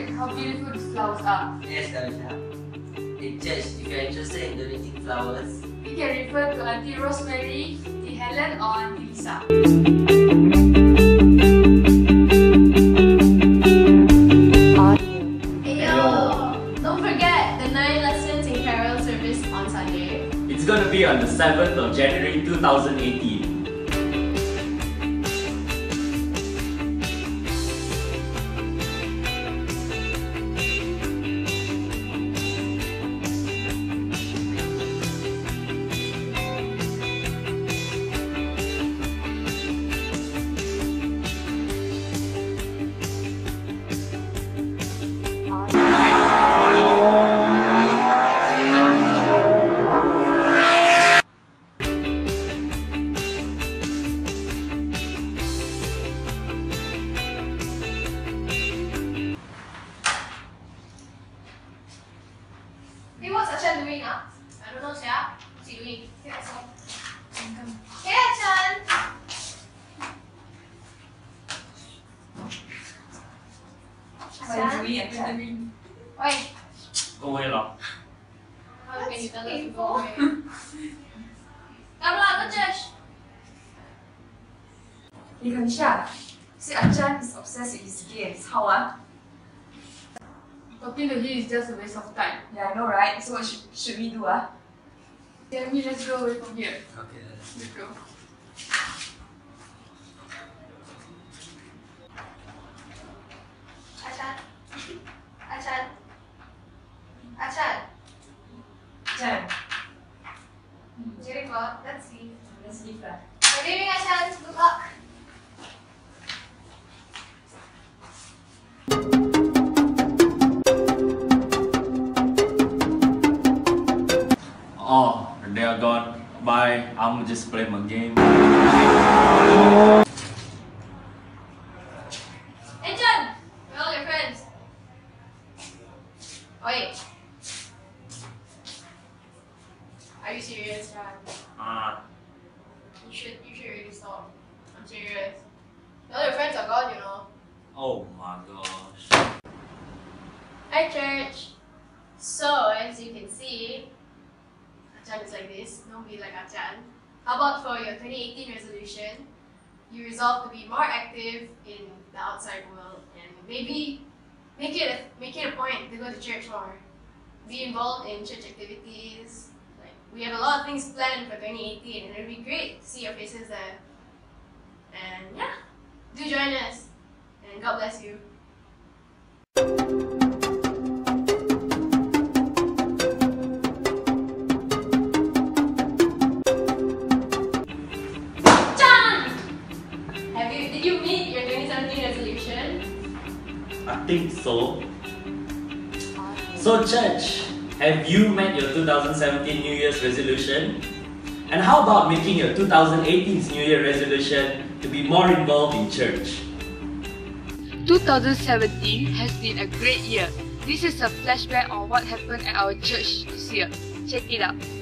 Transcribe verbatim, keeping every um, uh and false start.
at how beautiful these flowers are. Yes, Kamisha. In church, if you are interested in donating flowers, You can refer to Auntie Rosemary, Auntie Helen, or Auntie Lisa. Don't forget the nine lessons in carol service on Sunday. It's gonna be on the seventh of January two thousand eighteen. Hey, what's Achan doing ah? I don't know, Sia. What's he doing? Hey, Achan. Hey, Achan. Achan. Oi. Go away, lor. How can you tell us to go away? Come lah, go church. Hey Kamisha, see Achan is obsessed with his games. How ah? Talking to him is just a waste of time. Yeah, I know, right? So what should, should we do ah? Tell me, let's go away from here. okay. Let's go. Achan. Achan. Achan. Achan, Very good. Let's see. let's leave lah. Good evening, Achan. Good luck. Oh, they are gone. Bye. I'm just playing my game. Hey, Chan! Where are all your friends? Oi! Are you serious, Chan? Ah, You should, you should really stop. I'm serious. All your friends are gone, you know. oh my gosh. Hi, church! So, as you can see, Achan is like this. Don't be like Achan. How about for your twenty eighteen resolution? You resolve to be more active in the outside world and maybe make it a, make it a point to go to church more. Be involved in church activities. Like we have a lot of things planned for twenty eighteen, and it'll be great to see your faces there. And yeah, do join us. And God bless you. Have you, did you meet your twenty seventeen resolution? I think so. So church, have you met your two thousand seventeen New Year's resolution? And how about making your two thousand eighteen New Year resolution to be more involved in church? two thousand seventeen has been a great year. This is a flashback on what happened at our church this year. Check it out.